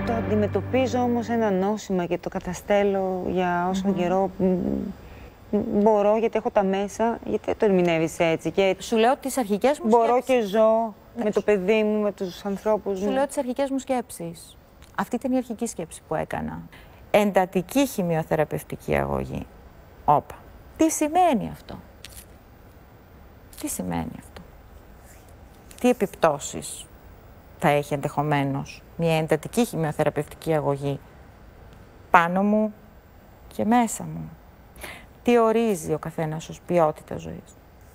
Το αντιμετωπίζω όμως ένα νόσημα και το καταστέλω για όσο καιρό μπορώ, γιατί έχω τα μέσα, γιατί δεν το ερμηνεύεις έτσι. Και σου λέω τις αρχικές μου μπορώ σκέψεις. Και ζω με το παιδί μου, με τους ανθρώπους μου. Σου λέω τις αρχικές μου σκέψεις. Αυτή ήταν η αρχική σκέψη που έκανα. Εντατική χημειοθεραπευτική αγωγή. Όπα. Τι σημαίνει αυτό? Τι σημαίνει αυτό? Τι επιπτώσεις θα έχει ενδεχομένως μια εντατική χημειοθεραπευτική αγωγή πάνω μου και μέσα μου? Τι ορίζει ο καθένας ως ποιότητα ζωής?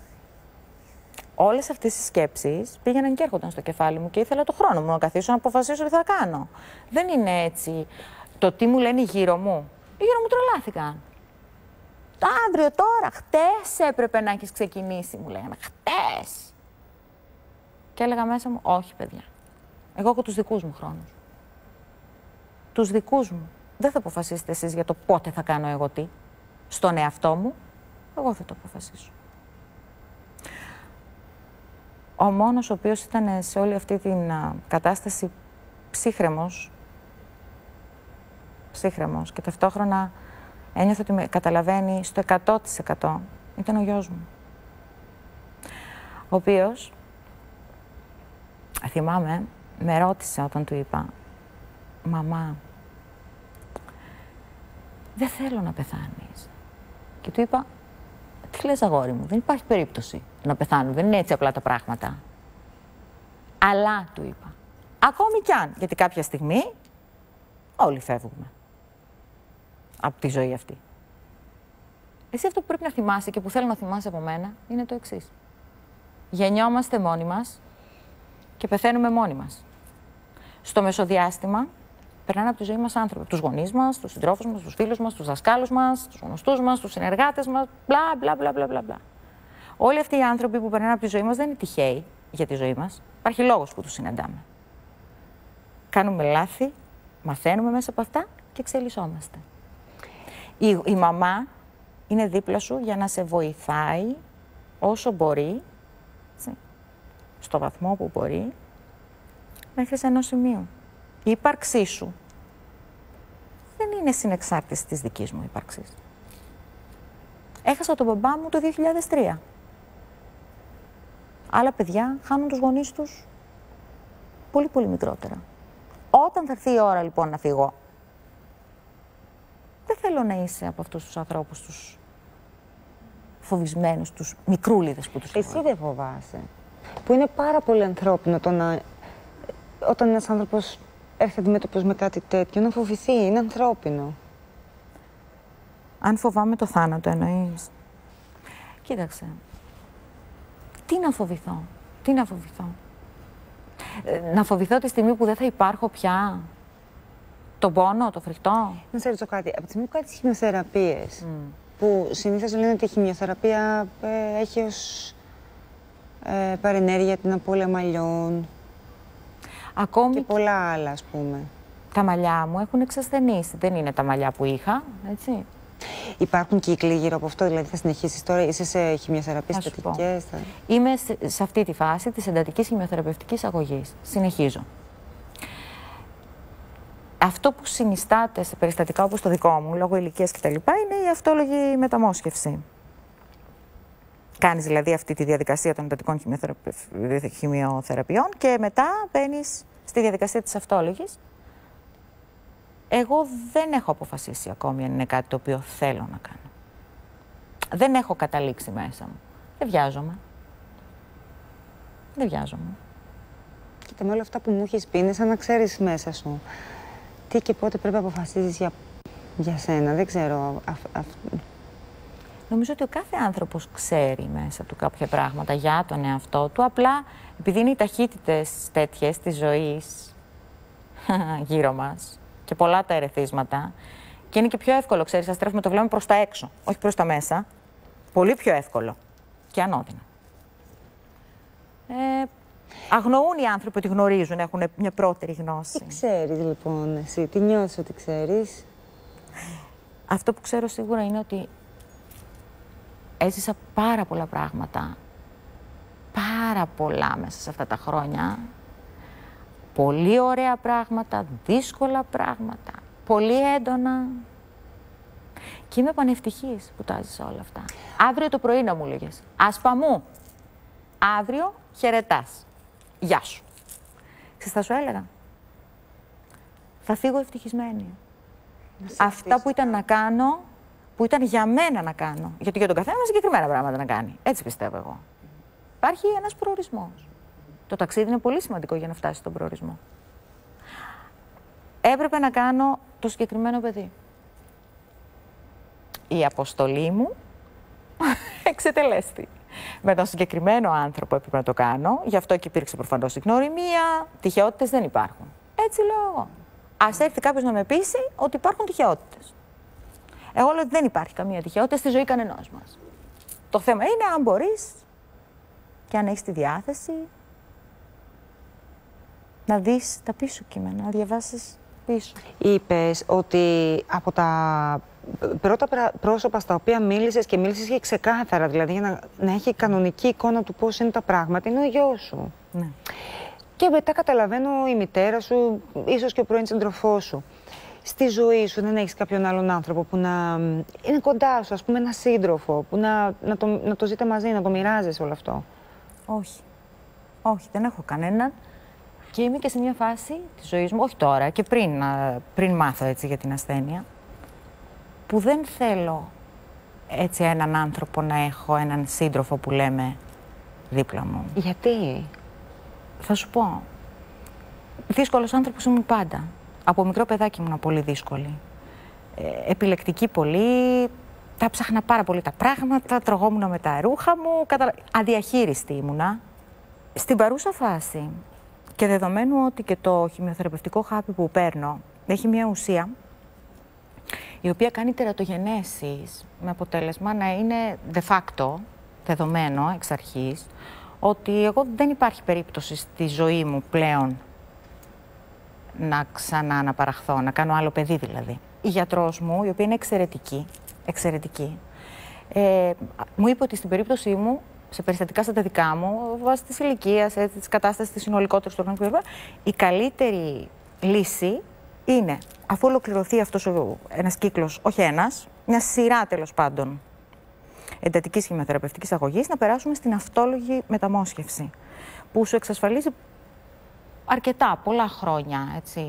Όλες αυτές οι σκέψεις πήγαιναν και έρχονταν στο κεφάλι μου και ήθελα το χρόνο μου να καθίσω να αποφασίσω τι θα κάνω. Δεν είναι έτσι το τι μου λένε γύρω μου. Γύρω μου τρελάθηκαν. Αύριο τώρα, χτες έπρεπε να έχεις ξεκινήσει, μου λέγανε. Χτες. Και έλεγα μέσα μου, όχι παιδιά. Εγώ έχω τους δικούς μου χρόνους. Τους δικούς μου. Δεν θα αποφασίσετε εσείς για το πότε θα κάνω εγώ τι. Στον εαυτό μου, εγώ θα το αποφασίσω. Ο μόνος ο οποίος ήταν σε όλη αυτή την κατάσταση ψύχρεμος και ταυτόχρονα ένιωθα ότι με καταλαβαίνει στο 100% ήταν ο γιος μου. Ο οποίος, θυμάμαι, με ρώτησε όταν του είπα «Μαμά, δεν θέλω να πεθάνεις». Και του είπα «Τι λες αγόρι μου, δεν υπάρχει περίπτωση να πεθάνω, δεν είναι έτσι απλά τα πράγματα». Αλλά, του είπα, ακόμη κι αν, γιατί κάποια στιγμή όλοι φεύγουμε από τη ζωή αυτή. Εσύ αυτό που πρέπει να θυμάσαι και που θέλω να θυμάσαι από μένα είναι το εξής. Γεννιόμαστε μόνοι μας και πεθαίνουμε μόνοι μας. Στο μεσοδιάστημα περνάνε από τη ζωή μας άνθρωποι, τους γονείς μας, τους συντρόφους μας, τους φίλους μας, τους δασκάλους μας, τους γνωστούς μας, τους συνεργάτες μας, μπλα. Όλοι αυτοί οι άνθρωποι που περνάνε από τη ζωή μας δεν είναι τυχαίοι για τη ζωή μας. Υπάρχει λόγος που τους συναντάμε. Κάνουμε λάθη, μαθαίνουμε μέσα από αυτά και εξελισσόμαστε. Η μαμά είναι δίπλα σου για να σε βοηθάει όσο μπορεί, στο βαθμό που μπορεί, μέχρι σε ενός σημείου. Η ύπαρξή σου δεν είναι συνεξάρτηση της δικής μου ύπαρξης. Έχασα τον μπαμπά μου το 2003. Άλλα παιδιά χάνουν τους γονείς τους πολύ μικρότερα. Όταν θα έρθει η ώρα λοιπόν να φύγω, δεν θέλω να είσαι από αυτούς τους ανθρώπους, τους φοβισμένους, τους μικρούλιδες που τους λέω. Εσύ δεν φοβάσαι. Που είναι πάρα πολύ ανθρώπινο το να... Όταν ένας άνθρωπος έρχεται αντιμέτωπος με κάτι τέτοιο, να φοβηθεί, είναι ανθρώπινο. Αν φοβάμαι το θάνατο εννοείς? Κοίταξε. Τι να φοβηθώ? Να φοβηθώ τη στιγμή που δεν θα υπάρχω πια? Τον πόνο, το φρικτό? Να σε ρωτήσω κάτι. Από τη στιγμή που κάνεις χημειοθεραπείες, που συνήθως λένε ότι η χημειοθεραπεία έχει ως παρενέργεια την απώλεια μαλλιών ακόμη και πολλά άλλα, ας πούμε. Τα μαλλιά μου έχουν εξασθενήσει. Δεν είναι τα μαλλιά που είχα, έτσι. Υπάρχουν κύκλοι γύρω από αυτό, δηλαδή θα συνεχίσεις τώρα, είσαι σε χημειοθεραπείες εντατικές? Είμαι σε αυτή τη φάση της εντατικής χημειοθεραπευτικής αγωγής. Συνεχίζω. Αυτό που συνιστάται σε περιστατικά όπως το δικό μου, λόγω ηλικίας κτλ., είναι η αυτόλογη μεταμόσχευση. Κάνεις δηλαδή αυτή τη διαδικασία των εντατικών χημειοθεραπείων και μετά μπαίνεις στη διαδικασία της αυτόλογης. Εγώ δεν έχω αποφασίσει ακόμη αν είναι κάτι το οποίο θέλω να κάνω. Δεν έχω καταλήξει μέσα μου. Δεν βιάζομαι. Κοίτα, με όλα αυτά που μου έχεις πει, είναι σαν να ξέρεις μέσα σου τι και πότε πρέπει να αποφασίζεις για σένα. Δεν ξέρω. Νομίζω ότι ο κάθε άνθρωπος ξέρει μέσα του κάποια πράγματα για τον εαυτό του. Απλά επειδή είναι οι ταχύτητες τέτοιες της ζωής γύρω μας και πολλά τα ερεθίσματα, και είναι και πιο εύκολο, ξέρεις, να στρέφουμε το βλέμμα προς τα έξω, όχι προς τα μέσα. Πολύ πιο εύκολο και ανώδυνα. Αγνοούν οι άνθρωποι ότι γνωρίζουν, έχουν μια πρώτερη γνώση. Τι ξέρεις λοιπόν εσύ, τι νιώθεις ότι ξέρεις? Αυτό που ξέρω σίγουρα είναι ότι έζησα πάρα πολλά πράγματα, πάρα πολλά μέσα σε αυτά τα χρόνια, πολύ ωραία πράγματα, δύσκολα πράγματα, πολύ έντονα. Και είμαι πανευτυχής που τα ζήσα όλα αυτά. Αύριο το πρωί να μου λέγες, Ασπαμού, αύριο χαιρετάς. Γεια σου. Ξέρεις, θα σου έλεγα. Θα φύγω ευτυχισμένη. Αυτά που ήταν να κάνω, που ήταν για μένα να κάνω. Γιατί για τον καθένα συγκεκριμένα πράγματα να κάνει. Έτσι πιστεύω εγώ. Υπάρχει ένας προορισμός. Το ταξίδι είναι πολύ σημαντικό για να φτάσει στον προορισμό. Έπρεπε να κάνω το συγκεκριμένο παιδί. Η αποστολή μου εξετελέστη. Με τον συγκεκριμένο άνθρωπο έπρεπε να το κάνω, γι' αυτό και υπήρξε προφανώς η γνωριμία. Τυχαιότητες δεν υπάρχουν. Έτσι λέω εγώ. Ας έρθει κάποιος να με πείσει ότι υπάρχουν τυχαιότητες. Εγώ λέω ότι δεν υπάρχει καμία τυχαιότητα στη ζωή κανενός μας. Το θέμα είναι αν μπορείς και αν έχεις τη διάθεση να δεις τα πίσω κείμενα, να διαβάσεις πίσω. Είπες ότι από τα πρώτα πρόσωπα στα οποία μίλησες και μίλησες και ξεκάθαρα, δηλαδή για να έχει κανονική εικόνα του πώς είναι τα πράγματα, είναι ο γιος σου. Ναι. Και μετά καταλαβαίνω η μητέρα σου, ίσως και ο πρώην σύντροφός σου. Στη ζωή σου δεν έχεις κάποιον άλλον άνθρωπο που να είναι κοντά σου, ας πούμε ένα σύντροφο, που να το ζείτε μαζί, να το μοιράζεσαι όλο αυτό? Όχι. Όχι, δεν έχω κανέναν. Και είμαι και σε μια φάση της ζωής μου, όχι τώρα, και πριν μάθω έτσι για την ασθένεια, που δεν θέλω έτσι έναν άνθρωπο να έχω, έναν σύντροφο που λέμε δίπλα μου. Γιατί? Θα σου πω. Δύσκολος άνθρωπος ήμουν πάντα. Από μικρό παιδάκι ήμουν πολύ δύσκολη. Επιλεκτική πολύ, τα ψάχνα πάρα πολύ τα πράγματα, τρογόμουν με τα ρούχα μου, αδιαχείριστη ήμουνα. Στην παρούσα φάση, και δεδομένου ότι και το χημειοθεραπευτικό χάπι που παίρνω έχει μια ουσία η οποία κάνει τερατογενέσεις, με αποτέλεσμα να είναι de facto δεδομένο εξ αρχής ότι εγώ δεν υπάρχει περίπτωση στη ζωή μου πλέον να ξανά αναπαραχθώ, να κάνω άλλο παιδί δηλαδή. Η γιατρός μου, η οποία είναι εξαιρετική, μου είπε ότι στην περίπτωσή μου, σε περιστατικά σαν τα δικά μου, βάσει της ηλικίας, της κατάστασης της συνολικότερης του οργανισμού κλπ., η καλύτερη λύση είναι, αφού ολοκληρωθεί αυτός ένας κύκλος, όχι ένας, μια σειρά τέλος πάντων εντατικής χημειοθεραπευτικής αγωγής, να περάσουμε στην αυτόλογη μεταμόσχευση, που σου εξασφαλίζει πολλά χρόνια, έτσι,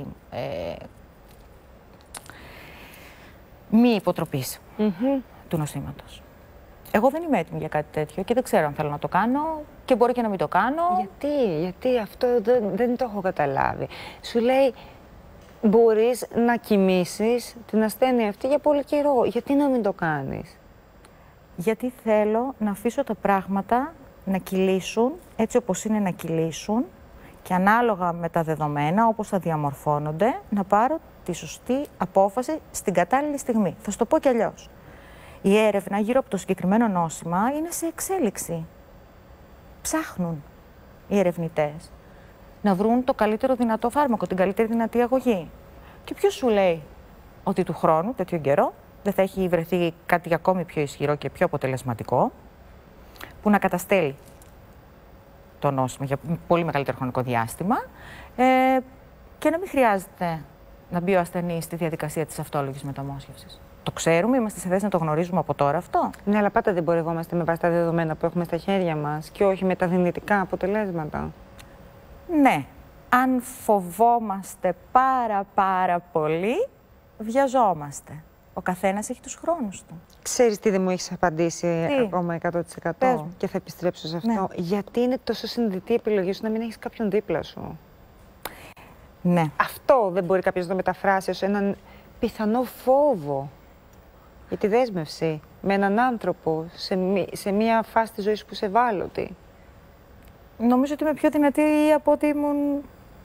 μη υποτροπής του νοσήματος. Εγώ δεν είμαι έτοιμη για κάτι τέτοιο και δεν ξέρω αν θέλω να το κάνω και μπορεί και να μην το κάνω. Γιατί αυτό δεν το έχω καταλάβει. Σου λέει, μπορείς να κοιμήσεις την ασθένεια αυτή για πολύ καιρό. Γιατί να μην το κάνεις? Γιατί θέλω να αφήσω τα πράγματα να κυλήσουν έτσι όπως είναι να κυλήσουν και ανάλογα με τα δεδομένα, όπως θα διαμορφώνονται, να πάρω τη σωστή απόφαση στην κατάλληλη στιγμή. Θα σου το πω κι αλλιώς. Η έρευνα γύρω από το συγκεκριμένο νόσημα είναι σε εξέλιξη. Ψάχνουν οι ερευνητές να βρουν το καλύτερο δυνατό φάρμακο, την καλύτερη δυνατή αγωγή. Και ποιος σου λέει ότι του χρόνου, τέτοιο καιρό, δεν θα έχει βρεθεί κάτι ακόμη πιο ισχυρό και πιο αποτελεσματικό, που να καταστέλει το νόσημα για πολύ μεγαλύτερο χρονικό διάστημα και να μην χρειάζεται να μπει ο ασθενής στη διαδικασία της αυτόλογης μεταμόσχευσης. Το ξέρουμε, είμαστε σε θέση να το γνωρίζουμε από τώρα αυτό. Ναι, αλλά πάντα δεν πορευόμαστε με βάση τα δεδομένα που έχουμε στα χέρια μας και όχι με τα δυνητικά αποτελέσματα. Ναι, αν φοβόμαστε πάρα πολύ, βιαζόμαστε. Ο καθένας έχει τους χρόνους του. Ξέρεις τι δεν μου έχεις απαντήσει ακόμα 100% και θα επιστρέψω σε αυτό. Ναι. Γιατί είναι τόσο συνειδητή η επιλογή σου να μην έχεις κάποιον δίπλα σου? Ναι. Αυτό δεν μπορεί κάποιος να το μεταφράσει ως έναν πιθανό φόβο για τη δέσμευση με έναν άνθρωπο σε μια φάση της ζωής που σε ευάλωτη? Νομίζω ότι είμαι πιο δυνατή από ότι ήμουν.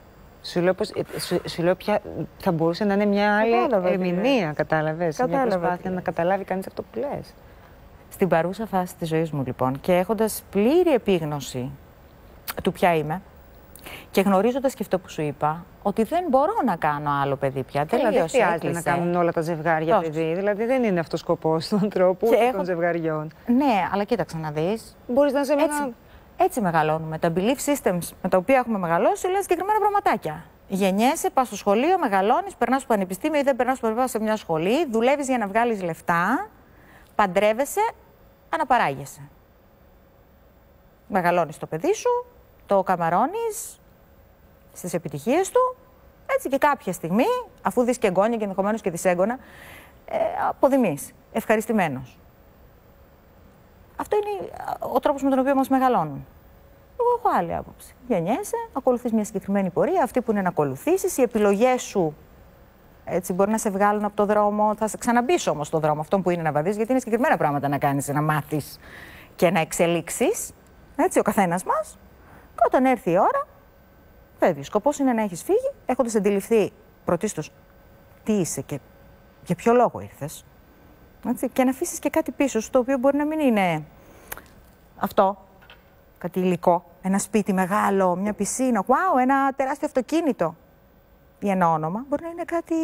Σου λέω πια θα μπορούσε να είναι μια άλλη ερμηνεία, κατάλαβες. Μια προσπάθεια να καταλάβει κανείς αυτό που λες. Στην παρούσα φάση της ζωής μου, λοιπόν, και έχοντας πλήρη επίγνωση του ποια είμαι και γνωρίζοντας και αυτό που σου είπα, ότι δεν μπορώ να κάνω άλλο παιδί πια. Δεν χρειάζεται να κάνουν όλα τα ζευγάρια παιδί. Δηλαδή δεν είναι αυτός ο σκοπός του ανθρώπου ούτε των ζευγαριών. Ναι, αλλά κοίταξε να δεις. Μπορείς να είσαι με ένα Έτσι μεγαλώνουμε. Τα belief systems με τα οποία έχουμε μεγαλώσει λένε συγκεκριμένα πραγματάκια. Γεννιέσαι, πας στο σχολείο, μεγαλώνεις, περνάς στο πανεπιστήμιο ή δεν περνάς σε μια σχολή, δουλεύεις για να βγάλεις λεφτά, παντρεύεσαι, αναπαράγεσαι. Μεγαλώνεις το παιδί σου, το καμαρώνεις στις επιτυχίες του, έτσι και κάποια στιγμή, αφού δεις και εγγόνια και ενδεχομένως και δυσέγγωνα, αποδημείς, ευχαριστημένος. Αυτό είναι ο τρόπος με τον οποίο μας μεγαλώνουν. Εγώ έχω άλλη άποψη. Γεννιέσαι, ακολουθείς μια συγκεκριμένη πορεία, αυτή που είναι να ακολουθήσεις, οι επιλογές σου έτσι, μπορεί να σε βγάλουν από το δρόμο, θα σε ξαναμπείς όμως στο δρόμο, αυτό που είναι να βαδείς, γιατί είναι συγκεκριμένα πράγματα να κάνεις, να μάθεις και να εξελίξεις. Έτσι, ο καθένας μας. Και όταν έρθει η ώρα, φεύγει. Σκοπός είναι να έχεις φύγει, έχοντας αντιληφθεί πρωτίστως τι είσαι και για ποιο λόγο ήρθες. Έτσι, και να αφήσεις και κάτι πίσω σου, το οποίο μπορεί να μην είναι αυτό, κάτι υλικό, ένα σπίτι μεγάλο, μια πισίνα, wow, ένα τεράστιο αυτοκίνητο ή ένα όνομα. Μπορεί να είναι κάτι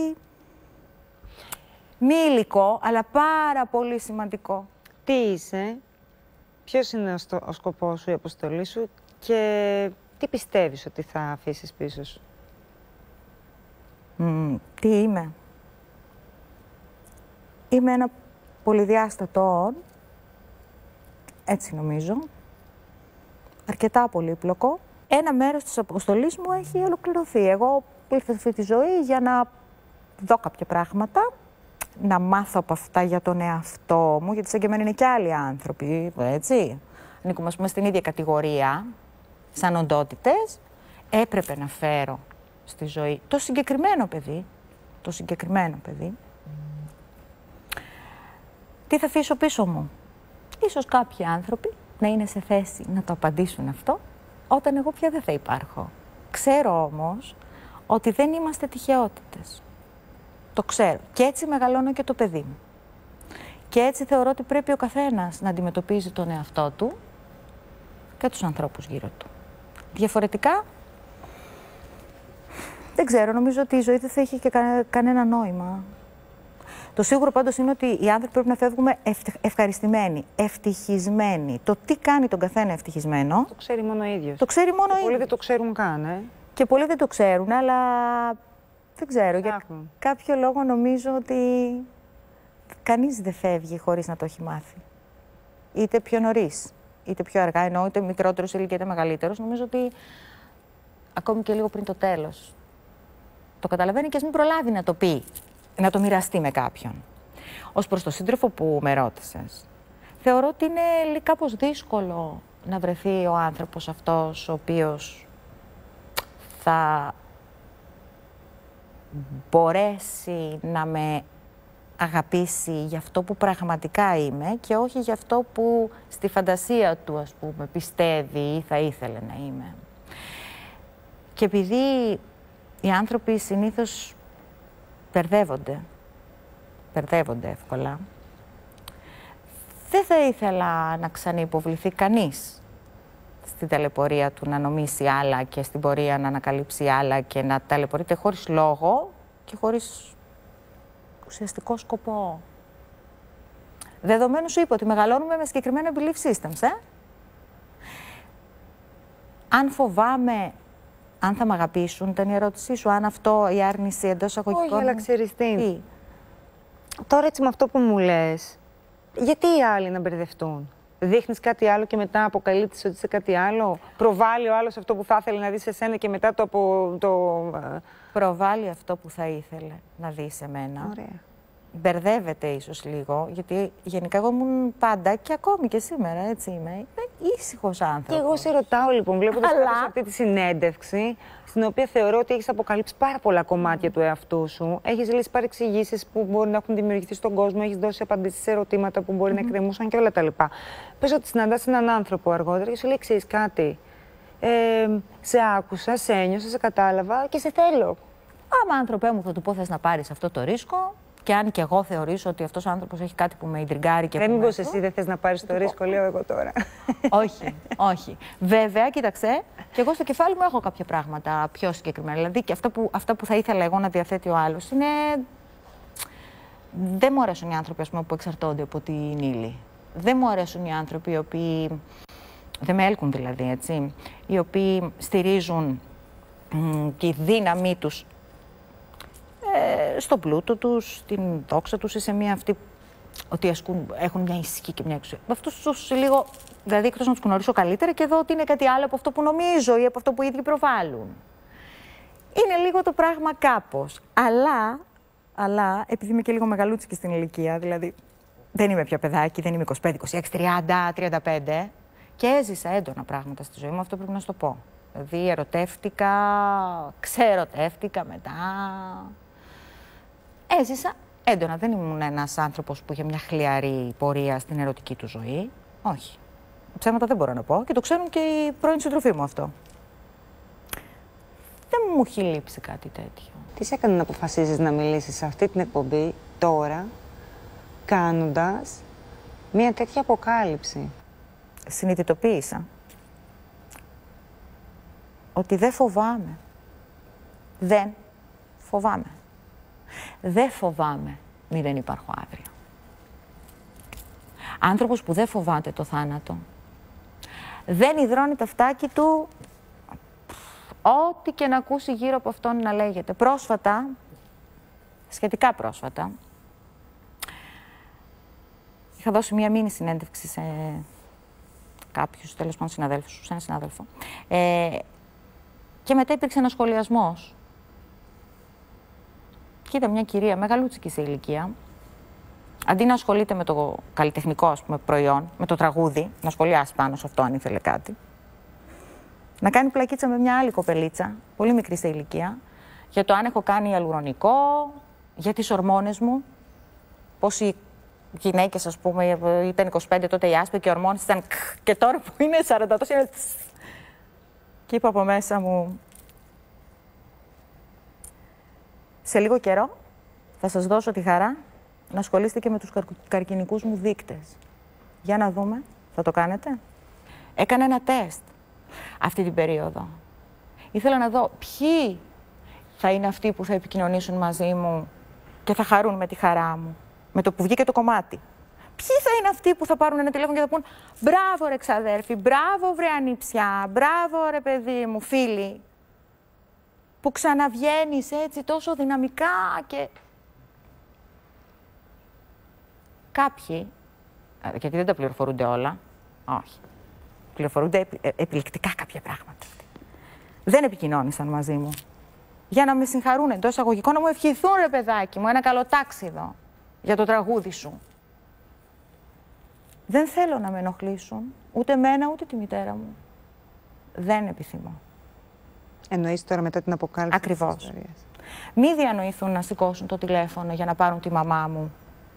μη υλικό, αλλά πάρα πολύ σημαντικό. Τι είσαι, ποιος είναι ο σκοπός σου, η αποστολή σου και τι πιστεύεις ότι θα αφήσεις πίσω σου? Τι είμαι? Είμαι ένα πολυδιάστατο, έτσι νομίζω, αρκετά πολύπλοκο. Ένα μέρος της αποστολής μου έχει ολοκληρωθεί. Εγώ ήρθα σε αυτή τη ζωή για να δω κάποια πράγματα, να μάθω από αυτά για τον εαυτό μου, γιατί σαν και εμένα είναι και άλλοι άνθρωποι, έτσι. Ανήκουμε, ας πούμε, στην ίδια κατηγορία, σαν οντότητες. Έπρεπε να φέρω στη ζωή το συγκεκριμένο παιδί, Τι θα αφήσω πίσω μου? Ίσως κάποιοι άνθρωποι να είναι σε θέση να το απαντήσουν αυτό, όταν εγώ πια δεν θα υπάρχω. Ξέρω όμως ότι δεν είμαστε τυχαιότητες. Το ξέρω. Και έτσι μεγαλώνω και το παιδί μου. Και έτσι θεωρώ ότι πρέπει ο καθένας να αντιμετωπίζει τον εαυτό του και τους ανθρώπους γύρω του. Διαφορετικά, δεν ξέρω, νομίζω ότι η ζωή δεν θα έχει και κανένα νόημα. Το σίγουρο πάντως είναι ότι οι άνθρωποι πρέπει να φεύγουμε ευχαριστημένοι, ευτυχισμένοι. Το τι κάνει τον καθένα ευτυχισμένο... Το ξέρει μόνο ο ίδιος. Το ξέρει μόνο ο ίδιος. Πολλοί δεν το ξέρουν καν, Και πολλοί δεν το ξέρουν, αλλά δεν ξέρω. Για κάποιο λόγο νομίζω ότι κανείς δεν φεύγει χωρίς να το έχει μάθει. Είτε πιο νωρίς, είτε πιο αργά, ενώ είτε μικρότερος ηλικία είτε μεγαλύτερος. Νομίζω ότι ακόμη και λίγο πριν το τέλος το καταλαβαίνει και ας μην προλάβει να το πει, να το μοιραστεί με κάποιον. Ως προς το σύντροφο που με ρώτησες, θεωρώ ότι είναι κάπως δύσκολο να βρεθεί ο άνθρωπος αυτός ο οποίος θα μπορέσει να με αγαπήσει για αυτό που πραγματικά είμαι και όχι για αυτό που στη φαντασία του, ας πούμε, πιστεύει ή θα ήθελε να είμαι. Και επειδή οι άνθρωποι συνήθως μπερδεύονται εύκολα, δεν θα ήθελα να ξαναυποβληθεί κανείς στην ταλαιπωρία του να νομίσει άλλα και στην πορεία να ανακαλύψει άλλα και να ταλαιπωρείται χωρίς λόγο και χωρίς ουσιαστικό σκοπό. Δεδομένου σου είπα ότι μεγαλώνουμε με συγκεκριμένα belief systems, Αν φοβάμαι αν θα μ' αγαπήσουν, ήταν η ερώτησή σου, αν αυτό η άρνηση εντός εισαγωγικών... Όχι, αλλά ξέρεις τι. Τώρα έτσι με αυτό που μου λες, γιατί οι άλλοι να μπερδευτούν? Δείχνεις κάτι άλλο και μετά αποκαλύπτεις ότι είσαι κάτι άλλο? Προβάλλει ο άλλος αυτό που θα ήθελε να δει σε σένα και μετά Προβάλλει αυτό που θα ήθελε να δει σε μένα. Ωραία. Μπερδεύεται ίσως λίγο, γιατί γενικά εγώ ήμουν πάντα και ακόμη και σήμερα, έτσι είμαι ήσυχος άνθρωπος. Και εγώ σε ρωτάω λοιπόν, βλέποντας αυτή τη συνέντευξη, στην οποία θεωρώ ότι έχεις αποκαλύψει πάρα πολλά κομμάτια του εαυτού σου, έχεις λύσει παρεξηγήσεις που μπορεί να έχουν δημιουργηθεί στον κόσμο, έχεις δώσει απαντήσεις σε ερωτήματα που μπορεί να εκκρεμούσαν και όλα τα λοιπά. Πες ότι συναντάς έναν άνθρωπο αργότερα και σου λέει: ξέρεις κάτι, σε άκουσα, σε ένιωσα, σε κατάλαβα και σε θέλω. Άμα άνθρωπέ μου θα του πω θες να πάρεις αυτό το ρίσκο, και αν και εγώ θεωρήσω ότι αυτός ο άνθρωπος έχει κάτι που με ιντριγκάρει και που μήπως εσύ δεν θες να πάρεις το ρίσκο, λέω εγώ τώρα. Όχι, όχι. Βέβαια, κοίταξε, και εγώ στο κεφάλι μου έχω κάποια πράγματα πιο συγκεκριμένα. Δηλαδή και αυτά που θα ήθελα εγώ να διαθέτει ο άλλος είναι... Δεν μου αρέσουν οι άνθρωποι, ας πούμε, που εξαρτώνται από την ύλη. Δεν μου αρέσουν οι άνθρωποι οι οποίοι δεν με έλκουν δηλαδή, έτσι, οι οποίοι στηρίζουν και η δύναμή τους στον πλούτο τους, στην δόξα τους ή σε μια αυτή ότι έχουν μια ισχύ και μια εξουσία. Με αυτούς τους λίγο, δηλαδή εκτός να τους γνωρίσω καλύτερα και δω ότι είναι κάτι άλλο από αυτό που νομίζω ή από αυτό που οι ίδιοι προβάλλουν. Είναι λίγο το πράγμα κάπως. Αλλά επειδή είμαι και λίγο μεγαλούτσικη στην ηλικία, δηλαδή δεν είμαι πια παιδάκι, δεν είμαι 25, 26, 30, 35 και έζησα έντονα πράγματα στη ζωή μου, αυτό πρέπει να σου το πω. Δηλαδή ερωτεύτηκα, ξερωτεύτηκα μετά. Έζησα έντονα. Δεν ήμουν ένας άνθρωπος που είχε μια χλιαρή πορεία στην ερωτική του ζωή. Όχι. Ψέματα δεν μπορώ να πω και το ξέρουν και οι πρώην συντροφοί μου αυτό. Δεν μου έχει λείψει κάτι τέτοιο. Τι σε έκανε να αποφασίζεις να μιλήσεις σε αυτή την εκπομπή τώρα, κάνοντας μια τέτοια αποκάλυψη? Συνειδητοποίησα ότι δεν φοβάμαι. Δεν φοβάμαι. Δεν φοβάμαι μη δεν υπάρχω αύριο. Άνθρωπος που δεν φοβάται το θάνατο, δεν υδρώνει το φτάκι του ό,τι και να ακούσει γύρω από αυτόν να λέγεται. Πρόσφατα, σχετικά πρόσφατα, είχα δώσει μία μίνι συνέντευξη σε κάποιους, τέλος πάντων συναδέλφους, σε έναν συνάδελφο, και μετά υπήρξε ένας σχολιασμός. Και ήταν μια κυρία μεγαλούτσικη σε ηλικία, αντί να ασχολείται με το καλλιτεχνικό, ας πούμε, προϊόν, με το τραγούδι, να σχολιάσει πάνω σε αυτό αν ήθελε κάτι, να κάνει πλακίτσα με μια άλλη κοπελίτσα, πολύ μικρή σε ηλικία, για το αν έχω κάνει ιαλουρονικό, για τις ορμόνες μου, πώς οι γυναίκες, ας πούμε, ήταν 25 τότε οι άσπροι και οι ορμόνες ήταν και τώρα που είναι 40 τόσο είναι και είπα από μέσα μου, σε λίγο καιρό θα σας δώσω τη χαρά να ασχολείστε και με τους καρκινικούς μου δείκτες. Για να δούμε, θα το κάνετε? Έκανα ένα τεστ αυτή την περίοδο. Ήθελα να δω ποιοι θα είναι αυτοί που θα επικοινωνήσουν μαζί μου και θα χαρούν με τη χαρά μου, με το που βγήκε το κομμάτι. Ποιοι θα είναι αυτοί που θα πάρουν ένα τηλέφωνο και θα πούν «Μπράβο ρε ξαδέρφη, μπράβο βρε ανιψιά, μπράβο ρε παιδί μου, φίλοι, που ξαναβγαίνεις έτσι τόσο δυναμικά» και κάποιοι, γιατί δεν τα πληροφορούνται όλα, όχι, πληροφορούνται επιλεκτικά κάποια πράγματα. Δεν επικοινώνησαν μαζί μου για να με συγχαρούν εντός εισαγωγικών, να μου ευχηθούν ρε παιδάκι μου, ένα καλοτάξιδο για το τραγούδι σου. Δεν θέλω να με ενοχλήσουν, ούτε εμένα ούτε τη μητέρα μου. Δεν επιθυμώ. Εννοείς τώρα μετά την αποκάλυψη? Ακριβώς. Της ιστορίας. Μη διανοηθούν να σηκώσουν το τηλέφωνο για να πάρουν τη μαμά μου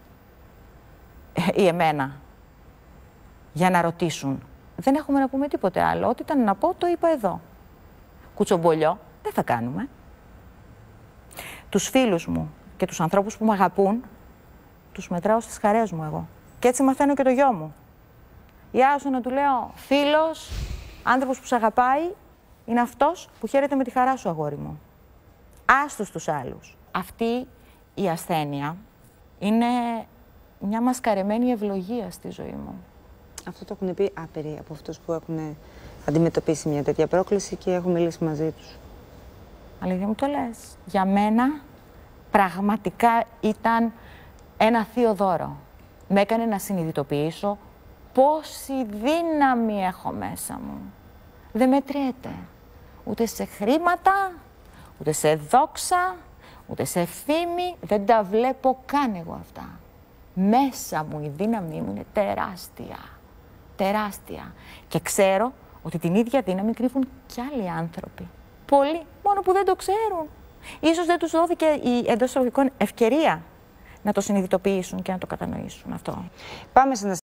ή εμένα για να ρωτήσουν. Δεν έχουμε να πούμε τίποτε άλλο. Ό,τι ήταν να πω το είπα εδώ. Κουτσομπολιό δεν θα κάνουμε. Τους φίλους μου και τους ανθρώπους που με αγαπούν τους μετράω στις χαρές μου εγώ. Και έτσι μαθαίνω και το γιο μου. Γεια σου να του λέω, φίλος, άνθρωπος που σε αγαπάει, είναι αυτός που χαίρεται με τη χαρά σου, αγόρι μου. Άστος τους άλλους. Αυτή η ασθένεια είναι μια μασκαρεμένη ευλογία στη ζωή μου. Αυτό το έχουν πει άπειροι από αυτούς που έχουν αντιμετωπίσει μια τέτοια πρόκληση και έχουν μιλήσει μαζί τους. Αλήθεια μου το λες. Για μένα πραγματικά ήταν ένα θείο δώρο. Με έκανε να συνειδητοποιήσω πόση δύναμη έχω μέσα μου. Δεν μετριέται. Ούτε σε χρήματα, ούτε σε δόξα, ούτε σε φήμη. Δεν τα βλέπω καν εγώ αυτά. Μέσα μου η δύναμή μου είναι τεράστια. Τεράστια. Και ξέρω ότι την ίδια δύναμη κρύβουν κι άλλοι άνθρωποι. Πολλοί, μόνο που δεν το ξέρουν. Ίσως δεν τους δόθηκε η εντός εισαγωγικών ευκαιρία να το συνειδητοποιήσουν και να το κατανοήσουν αυτό. Πάμε σε ένα